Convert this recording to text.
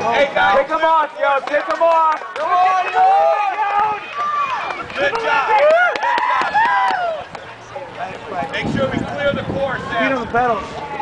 Hey guys, pick them off, Yode. Pick them off. Come on, Yode. Good job. Good job. Make sure we clear the course. Feet on the pedals.